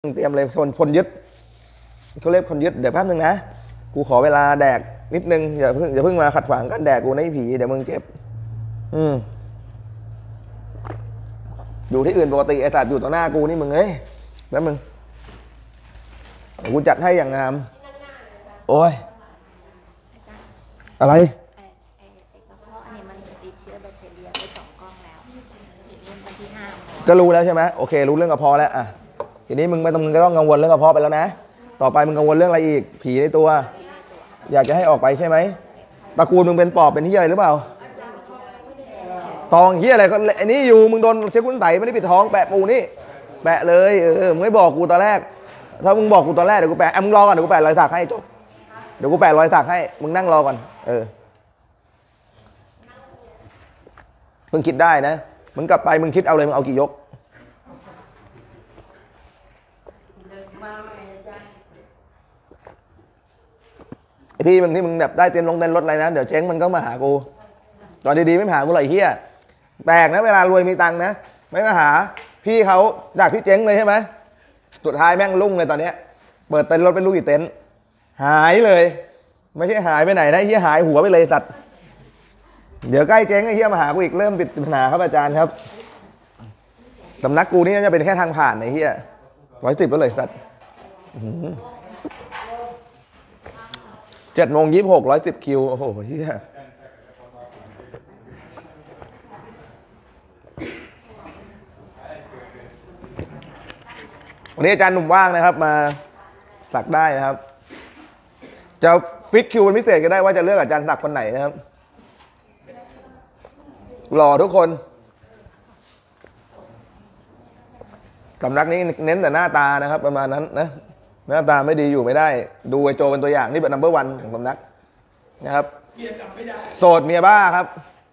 เตรียมเลยคนยึดเขาเรียกคนยึดเดี๋ยวแป๊บนึงนะกูขอเวลาแดกนิดนึงอย่าเพิ่งมาขัดขวางกันแดกกูในผีเดี๋ยวมึงเจ็บอยู่ที่อื่นปกติไอ้สัตว์อยู่ต่อหน้ากูนี่มึงเอ้ยแล้วมึงเดี๋ยวกูจัดให้อย่างงามโอ้ยอะไรกระเพาะนี่มันติดเชื้อแบคทีเรียไป2 กล้องแล้วทีนี้วันที่5 ก็รู้แล้วใช่ไหมโอเครู้เรื่องกระเพาะแล้วอ่ะทีนี้มึงไม่ต้องกังวลเรื่องกระเพาะไปแล้วนะต่อไปมึงกังวลเรื่องอะไรอีกผีในตัวอยากจะให้ออกไปใช่ไหมตระกูลมึงเป็นปอบเป็นที่อะไรหรือเปล่าตองเฮียอะไรก็ไอ้นี่อยู่มึงโดนเช็คคุณไตไม่ได้ปิดท้องแปะปูนี่แปะเลยมึงไม่บอกกูตอนแรกถ้ามึงบอกกูตอนแรกเดี๋ยวกูแปะมึงรอก่อนเดี๋ยวกูแปะรอยสักให้จบเดี๋ยวกูแปะรอยสักให้มึงนั่งรอก่อนมึงคิดได้นะมึงกลับไปมึงคิดเอาเลยมึงเอากี่ยกไอพี่มึงที่มึงแบบได้เต้นรถอะไรนะเดี๋ยวเจ๊งมันก็มาหากูตอนดีๆไม่มาหากูเลยเฮียแปลกนะเวลารวยมีตังค์นะไม่มาหาพี่เขาจากพี่เจ๊งเลยใช่ไหมสุดท้ายแม่งรุ่งเลยตอนเนี้ยเปิดเต้นรถเป็นลูกกี่เต็นท์หายเลยไม่ใช่หายไปไหนนะเฮียหายหัวไปเลยสัตว์เดี๋ยวใกล้เจ๊งไอ้เฮียมาหากูอีกเริ่มติดปัญหาครับอาจารย์ครับสำนักกูนี่จะเป็นแค่ทางผ่านไอ้เฮีย110แล้วเลยสัตว์7:26 110 คิวโอ้โหเฮียวันนี้อาจารย์หนุ่มว่างนะครับมาสักได้นะครับจะฟิกคิวเป็นพิเศษก็ได้ว่าจะเลือกอาจารย์สักคนไหนนะครับหล่อทุกคนสำนักนี้เน้นแต่หน้าตานะครับประมาณนั้นนะหน้าตาไม่ดีอยู่ไม่ได้ดูไอโจเป็นตัวอย่างนี่เป็นนัมเบอร์1ของสำนักนะครับโสดเมียบ้าครับ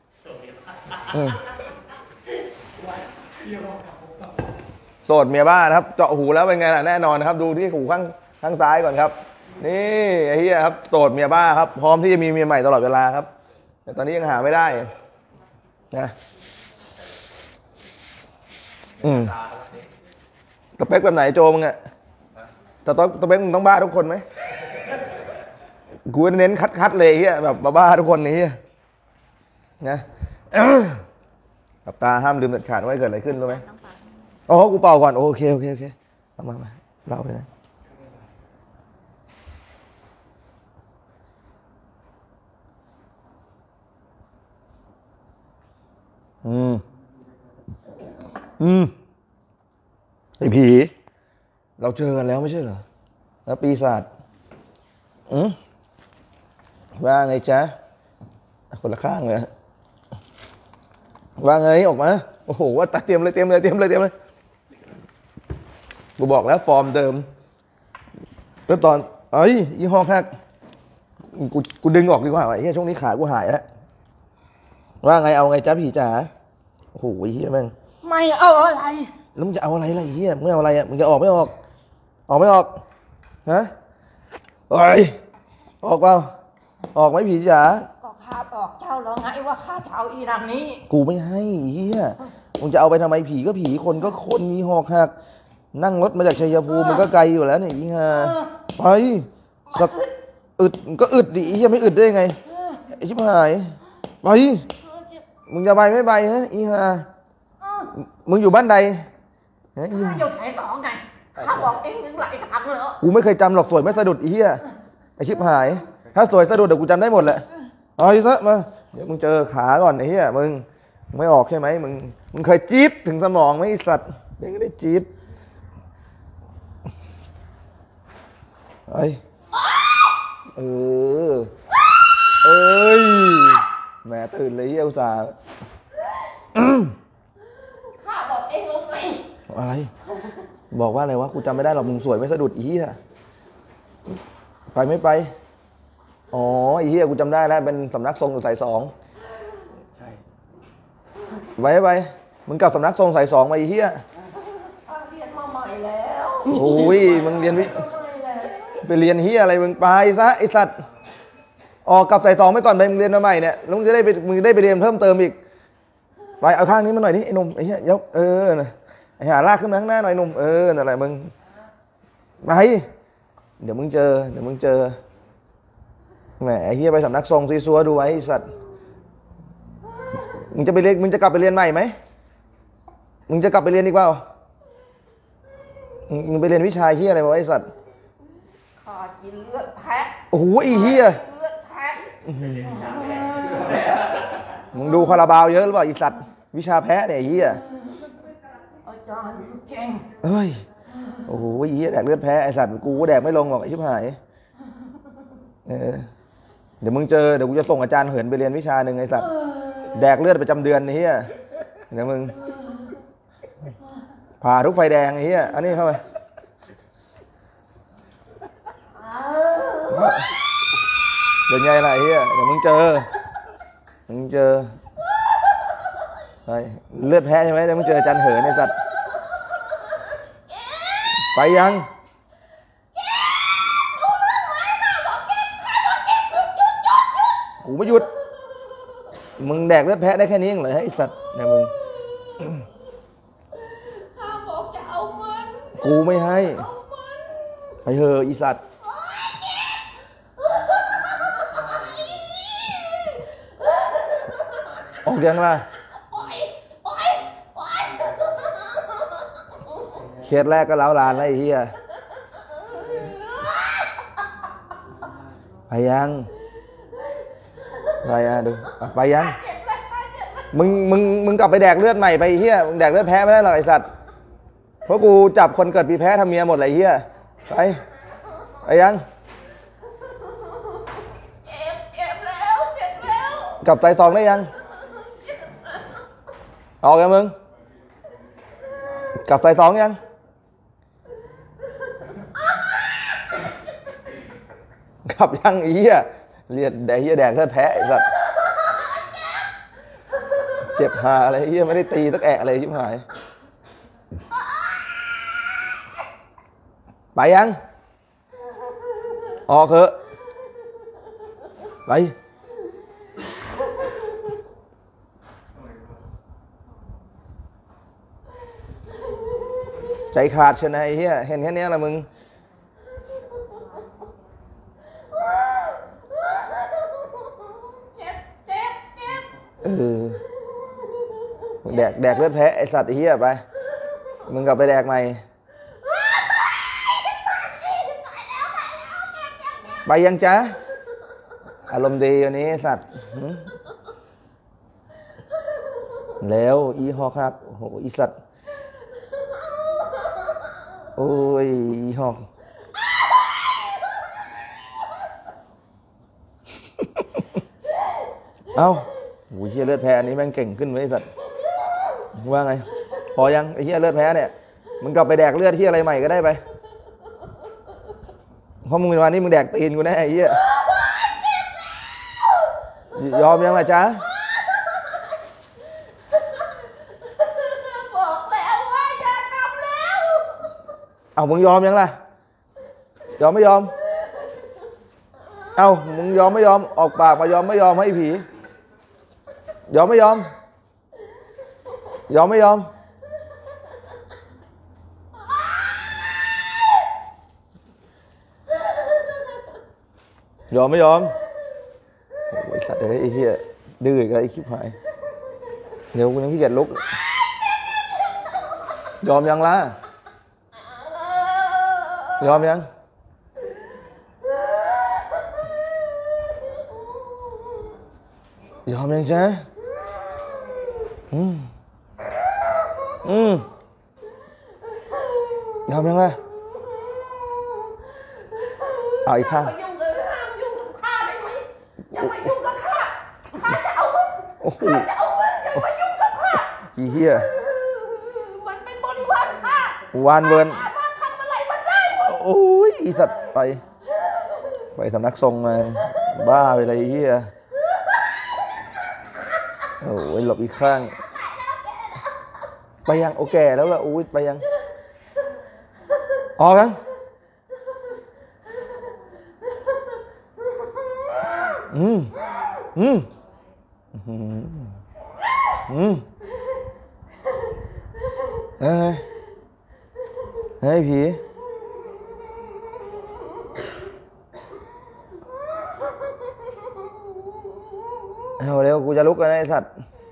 โสดเมียบ้านะครับเจาะหูแล้วเป็นไงล่ะแน่นอนนะครับดูที่หูข้างซ้ายก่อนครับนี่ไอ้เหี้ยครับโสดเมียบ้าครับพร้อมที่จะมีเมียใหม่ตลอดเวลาครับแต่ตอนนี้ยังหาไม่ได้นะสเปคแบบไหนโจมึงอะแต่สเปคมึงต้องบ้าทุกคนไหมกูเน้นคัดเลยเฮียแบบบ้าทุกคนนี่นะกับตาห้ามลืมเด็ดขาดไว้เกิดอะไรขึ้นรู้ไหมอ๋อกูเป่าก่อนโอเคมาเล่าไปนะไอ้ผีเราเจอกันแล้วไม่ใช่เหรอแล้วปีศาจว่าไงจ๊ะคนละข้างเลยว่าไงออกมาโอ้โหว่าตัดเตรียมเลยกูบอกแล้วฟอร์มเดิมแล้วตอนยี่ห้อแค่กูดึงออกดีกว่าไอ้ช่วงนี้ขากูหายแล้วว่าไงเอาไงจ๊ะผีจ๋าโอ้โหเฮียแม่งไม่เอาอะไรแล้วมึงจะเอาอะไรล่ะเฮียมึงเอาอะไรอ่ะมึงจะออกไม่ออกฮะออกเปล่าออกไหมผีจ๋าก็ข้าบอกเจ้าแล้วไงว่าข้าจะเอาอีหลังนี้กูไม่ให้เฮียมึงจะเอาไปทำไมผีก็ผีคนก็คนมีหอกหักนั่งรถมาจากชัยภูมิมันก็ไกลอยู่แล้วเนี่ยอีห่าไปสักอึดก็อึดดิเฮียไม่อึดได้ไงไอ้ชิบหายไปมึงจะไปไม่ไปฮะอีห่ามึงอยู่บ้านใดข้าอยู่สาย2ไงข้าบอกเองถึงหลายครั้งแล้วกูไม่เคยจำหรอกสวยไม่สะดุดอีเหี้ยไอชิบหายถ้าสวยสะดุดเดี๋ยวกูจำได้หมดแหละเอาอีซะมาเดี๋ยวมึงเจอขาก่อนไอ้เหี้ยมึงไม่ออกใช่ไหมมึงเคยจี๊ดถึงสมองไหมไอสัตว์เด็กก็ได้จี๊ดเอ้ยแม่ตื่นเลยเหี้ยอุตส่าห์ข้าบอกเองแล้วไงอะไรบอกว่าอะไรวะกูจำไม่ได้หรอกมึงสวยไม่สะดุดอีเหี้ยไปไม่ไปอ๋ออีเหี้ยกูจำได้แล้วเป็นสำนักทรงอยู่สาย2ใช่ไปมึงกลับสำนักทรงสาย2มาอีเหี้ยเรียนมาใหม่แล้วโอ้ยมึงเรียนไปเรียนเหี้ยอะไรมึงไปซะไอสัตว์ออกกลับสาย2ไปก่อนไปมึงเรียนมาใหม่เนี่ยแล้วมึงจะได้ไปเรียนเพิ่มเติมอีกไปเอาข้างนี้มาหน่อยดิไอ้หนุ่มไอ้เหี้ยยกนะไอ้หาลากขึ้นมาข้างหน้าหน่อยหนุ่มนั่นแหละมึงไปเดี๋ยวมึงเจอแหมไอ้เฮียไปสำนักทรงซีซัวดูไว้ไอ้สัตว์มึงจะไปเรียนมึงจะกลับไปเรียนใหม่ไหมมึงจะกลับไปเรียนอีกเปล่ามึงไปเรียนวิชาเฮียอะไรมาไอ้สัตว์ข้ากินเลือดแพะโอ้โหไอ้เฮียเลือดแพะมึงดูคาราบาวเยอะหรือเปล่าไอ้สัตว์วิชาแพ้เนี่ยไอ้เฮียอาจารย์เก่งเฮ้ยโอ้โหไอ้เฮียแดกเลือดแพ้ไอ้สัตว์กูก็แดกไม่ลงหรอกไอ้ชิบหายเดี๋ยวมึงเจอเดี๋ยวกูจะส่งอาจารย์เหินไปเรียนวิชาหนึ่งไอ้สัตว์แดกเลือดประจำเดือนไอ้เฮียเดี๋ยวมึงผ่าทุกไฟแดงไอ้เฮียอันนี้เข้าไปเป็นไงล่ะไอ้เฮียเดี๋ยวมึงเจอไปเลือดแพ้ใช่ไหมเดี๋ยวมึงเจออาจารย์เหินไอ้สัตว์ไปยังกูไม่หยุดมึงแดกเลือดแพะได้แค่นี้เองเหรอไอ้สัตว์เนี่ยมึงข้าบอกจะเอามันกูไม่ให้ไปเถอะอีสัตว์ออกยังล่ะเคสแรกก็เล้าลานแล้วไอ้เหี้ยไปยังดูไปยังมึงกลับไปแดกเลือดใหม่ไปเหี้ยมึงแดกเลือดแพ้ไม่ได้หรอกไอ้สัตว์เพราะกูจับคนเกิดปีแพ้ทำเมียหมดเลยเหี้ยไปยังเจ็บแล้วกลับไตตองได้ยังออกยังมึงกลับไตตองยังกลับยังไอ้เหี้ยเรียดแดกเหี้ยแดกเลือดแพ้ไอ้สัตว์เจ็บหาอะไรเหี้ยไม่ได้ตีตักแอะอะไรชิบหายไปยังออกเถอะไปใจขาดเชียวนะไอ้เหี้ยเห็นแค่นี้ละมึงเจ็บแดกเลือดแพะไอสัตว์ไอ้เหี้ยไปมึงกลับไปแดกใหม่ไปยังจ๊ะอารมณ์ดีวันนี้ไอสัตว์แล้วอีฮอกครับโอ้โหอีสัตว์โอ้ยอีฮอกเอ้าโอ้ยเหี้ยเลือดแพ้อันนี้แม่งเก่งขึ้นไว้ไอสัตว์ว่าไงพอยังไอ้เหี้ยเลือดแพ้เนี่ยมึงกลับไปแดกเลือดที่อะไรใหม่ก็ได้ไปเพราะมึงเป็นวันนี้มึงแดกตีนกูแน่ไอ้เหี้ยยอมยังล่ะจ๊ะบอกแล้วว่าอย่าทำแล้วเอามึงยอมยังล่ะยอมไม่ยอมเอามึงยอมไม่ยอมออกปากมายอมไม่ยอมให้ผียอมไม่ยอมไม่ยอมไม่ยอมโอ้ยสัตว์ไอ้เหี้ยดื้อกับไอ้ชิบหายเดี๋ยวกูยังขี้เกียจลุกยอมยังล่ะยอมยังจ๊ะยอมยังล่ะเอาอีกข้างห้ามยุ่งกับข้าได้ไหมอย่ามายุ่งกับข้าจะเอามันอย่ามายุ่งกับข้าอีเหี้ยมันเป็นบริวารข้วานเวิร์นทำอะไรมันได้หมดโอ้ยอีสัตว์ไปสำนักทรงมาบ้าไปเลยเหี้ยโอ้ยหลบอีกข้างไปยังโอเคแล้วล่ะอุ้ยไปยังออกยังเฮ้ยผีเอาเร็วกูจะลุกกันไอ้สัตว์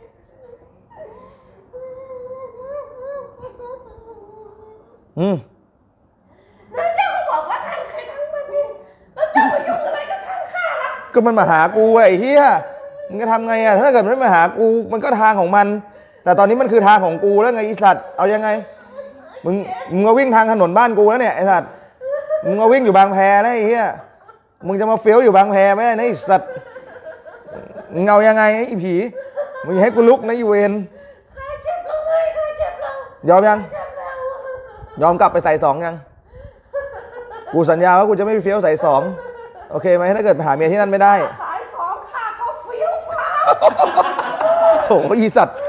แล้วเจ้าก็บอกว่าทางใครทางมันนี่แล้วเจ้ามายุ่งอะไรกับทางข้าล่ะก็มันมาหากูไอ้เหี้ยมึงจะทำไงอ่ะถ้าเกิดมันไม่มาหากูมันก็ทางของมัน แต่ตอนนี้มันคือทางของกูแล้วไงไอ้สัตว์เอายังไงมึงมาวิ่งทางถนนบ้านกูแล้วเนี่ยไอ้สัตว์มึงมาวิ่งอยู่บางแพนะไอ้เหี้ยมึงจะมาเฟี้ยวอยู่บางแพไหมไอ้สัตว์มึงเอายังไงไอ้ผีมึงให้กูลุกนะอีเวนข้าเจ็บแล้วไงข้าเจ็บแล้วยอมยังเจ็บแล้วยอมกลับไปใส่สองยังกูสัญญาว่ากูจะไม่เฟี้ยวใส่สองโอเคไหมถ้าเกิดไปหาเมียที่นั่นไม่ได้สายสองข้าก็เฟี้ยวฟ้าโถอีสัตว์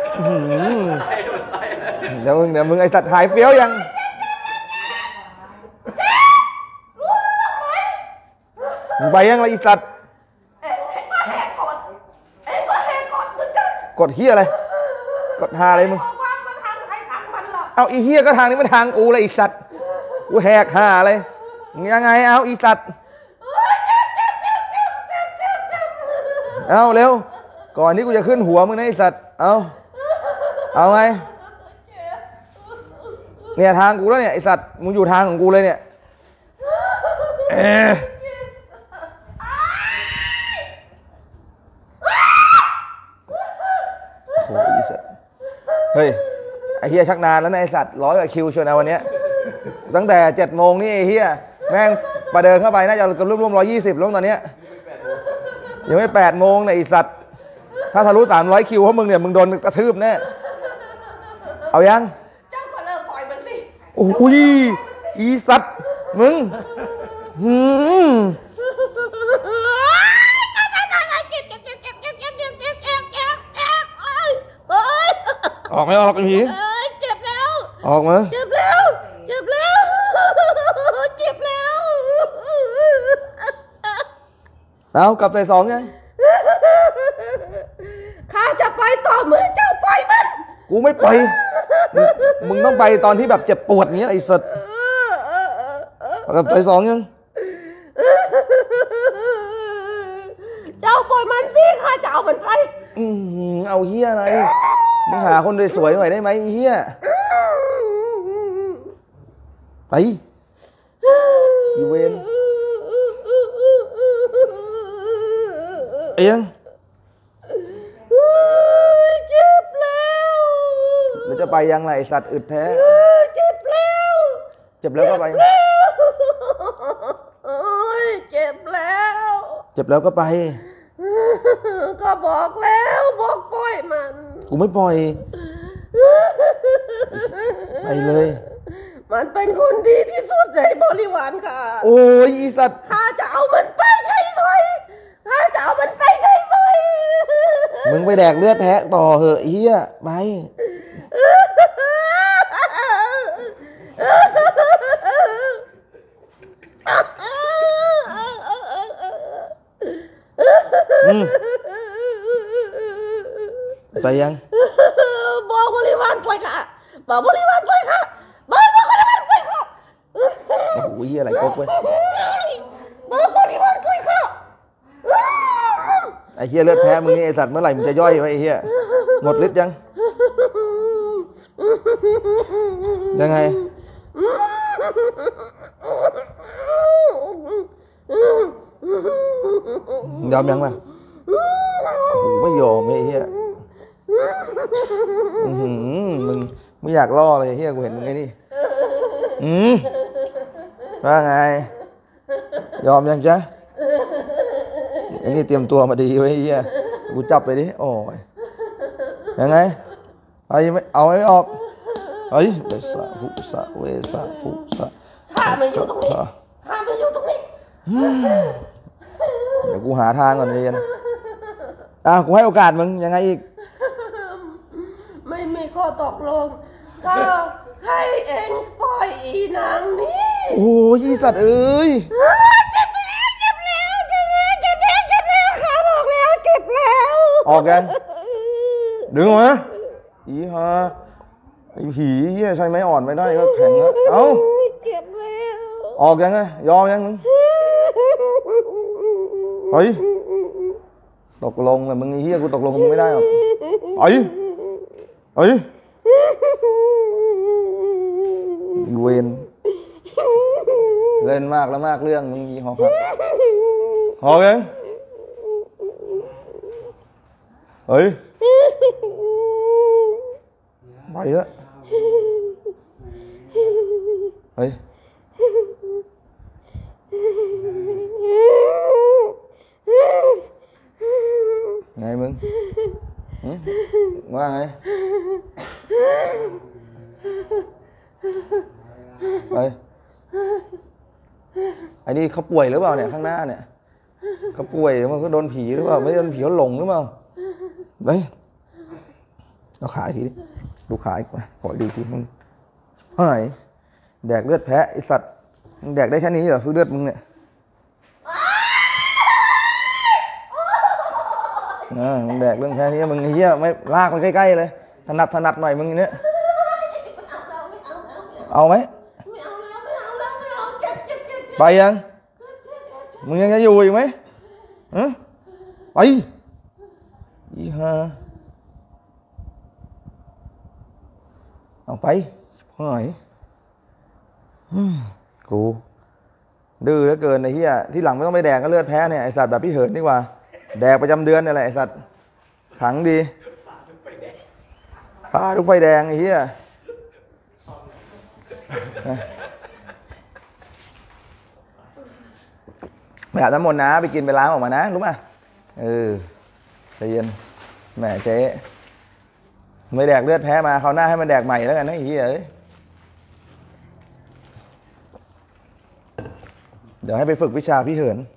เดี๋ยวมึงไอสัตว์หายเฟี้ยวยังมึงไปยังไรอีสัตว์เอ็งก็แหกกฎเอ็งก็แหกกฎเหมือนกันกดเฮียอะไรกดหาอะไรมึงบอกว่ามันทางใครทางมันหรอกเอาอีเฮียก็ทางนี้มันทางกูเลยอีสัตว์กูแหกหาอะไรยังไงเอาอีสัตว์เอาเร็วก่อนนี้กูจะขึ้นหัวมึงนะไอสัตว์เอาไงเนี่ยทางกูแล้วเนี่ยไอสัตว์มึงอยู่ทางของกูเลยเนี่ยโอ้ยสัตว์เฮ้ยไอเฮียชักนานแล้วนะไอสัตว์100 กว่าคิวชวนเอาวันเนี้ยตั้งแต่7 โมงนี่ไอเฮียแม่งประเดินเข้าไปน่าจะร่วม120แล้วตอนเนี้ยยังไม่8 โมงเนี่ยไอสัตว์ถ้าทะลุ300 คิวเพราะมึงเนี่ยมึงโดนกระทืบแน่เอายังเจ้าก็เลิกปล่อยมันสิโอ้ยอีสัตว์มึงออกไม่ออกไอ้ผีเจ็บแล้วออกมาเจ็บแล้วเจ็บแล้วเจ็บแล้วเอากลับใส่สองยังข้าจะไปต่อเมื่อเจ้าปล่อยมันกูไม่ไปมึงต้องไปตอนที่แบบเจ็บปวดอย่างเงี้ยไอ้สัตว์กลับใส่สองยังเจ้าปล่อยมันสิข้าจะเอามันไปเอาเฮียอะไรมึงหาคนสวยๆหน่อยได้ไหมเฮียไปอีเวนเอียงเจ็บแล้วแล้วจะไปยังไงสัตว์อึดแท้เจ็บแล้วเจ็บแล้วก็ไปโอ้ยเจ็บแล้วเจ็บแล้วก็ไปก็บอกแล้วบอกปล่อยมันกูไม่ปล่อยไปเลยมันเป็นคนดีที่สุดในบริวารค่ะโอ้ยอีสัตว์ข้าจะเอามันไปใช้สอยข้าจะเอามันไปใช้สอยมึงไปแดกเลือดแพะต่อเหอะเฮียไปไปยังบอกบริวารปล่อยค่ะบอกบริวารปล่อยค่ะบอกบริวารปล่อยค่ะโอ้ยอะไรก๊กเว้ยบอกบริวารปล่อยค่ะไอ้เฮียเลือดแพ้มึงนี่ไอสัตว์เมื่อไหร่มึงจะย่อยไว้ไอ้เฮียหมดฤทธิ์ยังไงยอมยังล่ะไม่ยอมไอ้เฮียมึงไม่อยากล่อเลยเฮียกูเห็นมึงไงนี่ว่าไงยอมยังจ๊ะไอ้นี่เตรียมตัวมาดีไว้เฮียกูจับไปดิโอ้ยยังไงไอ้ไม่เอาไม่ออกเฮ้ยเวสะภุสะเวสะภุสะข้าไม่อยู่ตรงนี้ข้าไม่อยู่ตรงนี้เดี๋ยวกูหาทางก่อนเรียนกูให้โอกาสมึงยังไงอีกไม่มีข้อตกลงข้าให้เองปล่อยอีนางนี้โอ้ยสัตว์เอ้ยเจ็บแล้วเจ็บแล้วเจ็บแล้วเจ็บแล้วเจ็บแล้วข้าบอกแล้วเจ็บแล้วออกกันดึงมาอีฮะไอ้ผีเหี้ยใช้ไม้อ่อนไม่ได้ก็แข็งแล้วเอ้าเจ็บแล้วออกยังไงยอมยังมึงเฮ้ยตกลงแต่มึงไอ้เหี้ยกูตกลงกับมึงไม่ได้หรอกไอ้เวนเล่นมากแล้วมากเรื่องมึงยี่หอครับหอเองเฮ้ยไปแล้วเฮ้ยไงมึงว่าไงไปไอ้นี่เขาป่วยหรือเปล่าเนี่ยข้างหน้าเนี่ยเขาป่วยมันก็โดนผีหรือเปล่าไม่โดนผีเขาหลงหรือเปล่าเฮ้ยเราขายทีดิดูขายมาขอดูทีมึงเฮ้ยแดกเลือดแพะไอสัตว์มึงแดกได้แค่นี้เหรอเลือดมึงเนี่ยมึงแดกเรื่องแค่นี้มึงเหี้ยไม่ลากมันใกล้ๆเลยถนัดหน่อยมึงเนี่ยเอาไหมไม่เอาเจ็บไปยังมึงยังจะอยู่อีกไหมไปอีห่าเอาไปเฮ้ยกูดื้อเหลือเกินไอ้เหี้ยที่หลังไม่ต้องไปแดกก็เลือดแพ้เนี่ยไอสัตว์แบบพี่เหินดีกว่าแดกประจำเดือนนี่แหละไอสัตว์ขังดีพาทุกไฟแดงไอ้เหี้ยไม่อาบน้ำมนต์นะไปกินไปล้างออกมานะรู้ป่ะใจเย็นแหมเจ๊ไม่แดกเลือดแพ้มาเขาหน้าให้มันแดกใหม่แล้วกันนะไอ้เหี้ยเดี๋ยวให้ไปฝึกวิชาพี่เหิน